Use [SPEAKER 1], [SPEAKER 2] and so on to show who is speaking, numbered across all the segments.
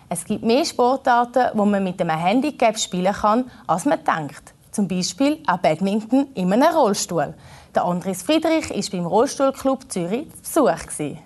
[SPEAKER 1] Es gibt mehr Sportarten, wo man mit einem Handicap spielen kann, als man denkt. Zum Beispiel auch Badminton in einem Rollstuhl. Der Andres Friedrich war beim Rollstuhlclub Zürich zu Besuch.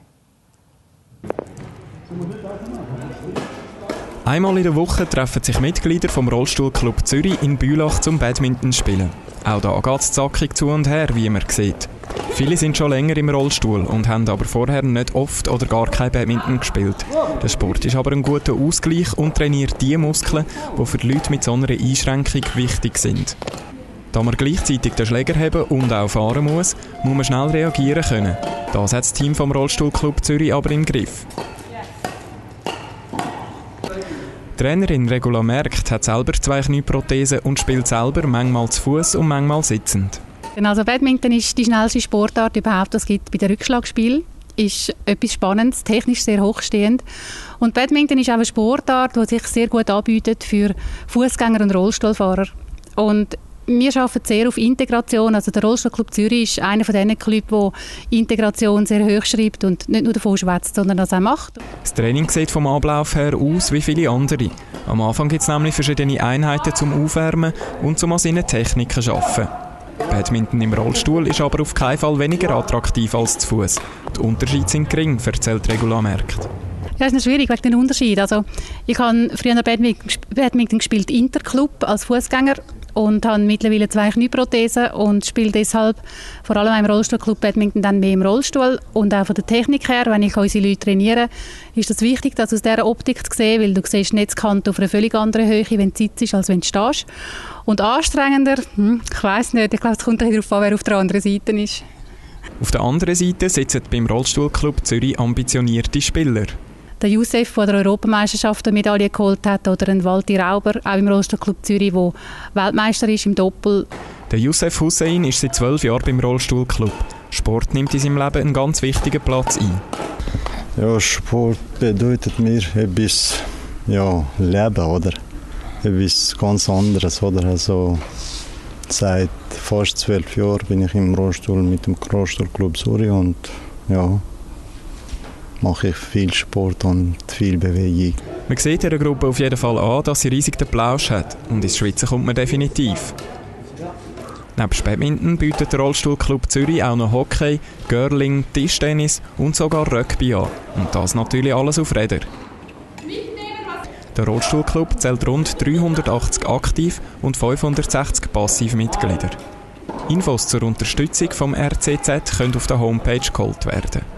[SPEAKER 2] Einmal in der Woche treffen sich Mitglieder vom Rollstuhlclub Zürich in Bülach zum Badminton spielen. Auch da geht es zackig zu und her, wie man sieht. Viele sind schon länger im Rollstuhl und haben aber vorher nicht oft oder gar kein Badminton gespielt. Der Sport ist aber ein guter Ausgleich und trainiert die Muskeln, die für die Leute mit so einer Einschränkung wichtig sind. Da man gleichzeitig den Schläger haben und auch fahren muss man schnell reagieren können. Das hat das Team vom Rollstuhlclub Zürich aber im Griff. Die Trainerin Regula Merkt hat selber 2 Knieprothesen und spielt selber manchmal zu Fuß und manchmal sitzend.
[SPEAKER 3] Also Badminton ist die schnellste Sportart überhaupt, das gibt bei den Rückschlagspielen. Ist etwas Spannendes, technisch sehr hochstehend. Und Badminton ist auch eine Sportart, die sich sehr gut anbietet für Fußgänger und Rollstuhlfahrer. Und wir arbeiten sehr auf Integration. Also der Rollstuhlclub Zürich ist einer von diesen Clubs, der Integration sehr hoch schreibt und nicht nur davon schwätzt, sondern das auch macht.
[SPEAKER 2] Das Training sieht vom Ablauf her aus wie viele andere. Am Anfang gibt es nämlich verschiedene Einheiten zum Aufwärmen und zum an seinen Techniken arbeiten. Badminton im Rollstuhl ist aber auf keinen Fall weniger attraktiv als zu Fuß. Die Unterschiede sind gering, erzählt Regula Merkt.
[SPEAKER 3] Ja, es ist schwierig wegen den Unterschied. Also, ich habe früher Badminton gespielt, Interclub als Fußgänger und habe mittlerweile 2 Knieprothesen und spiele deshalb vor allem im Rollstuhlclub Badminton dann mehr im Rollstuhl. Und auch von der Technik her, wenn ich unsere Leute trainiere, ist es wichtig, das aus dieser Optik zu sehen, weil du siehst Netzkante auf einer völlig anderen Höhe, wenn du sitzt, als wenn du stehst. Und anstrengender, ich weiss nicht, ich glaube, es kommt darauf an, wer auf der anderen Seite ist.
[SPEAKER 2] Auf der anderen Seite sitzen beim Rollstuhlclub Zürich ambitionierte Spieler.
[SPEAKER 3] Der Youssef, der an der Europameisterschaft eine Medaille geholt hat, oder ein Walti Rauber, auch im Rollstuhlclub Zürich, der Weltmeister ist im Doppel.
[SPEAKER 2] Der Youssef Hussein ist seit 12 Jahren beim Rollstuhlclub. Sport nimmt in seinem Leben einen ganz wichtigen Platz ein.
[SPEAKER 4] Ja, Sport bedeutet mir etwas, Leben, oder? Etwas ganz anderes, oder? Also, seit fast 12 Jahren bin ich im Rollstuhl mit dem Rollstuhlclub Zürich und mache ich viel Sport und viel Bewegung.
[SPEAKER 2] Man sieht der Gruppe auf jeden Fall an, dass sie riesig den Plausch hat. Und ins Schwitzen kommt man definitiv. Neben Badminton bietet der Rollstuhlclub Zürich auch noch Hockey, Curling, Tischtennis und sogar Rugby an. Und das natürlich alles auf Rädern. Der Rollstuhlclub zählt rund 380 aktiv und 560 passive Mitglieder. Infos zur Unterstützung vom RCZ können auf der Homepage geholt werden.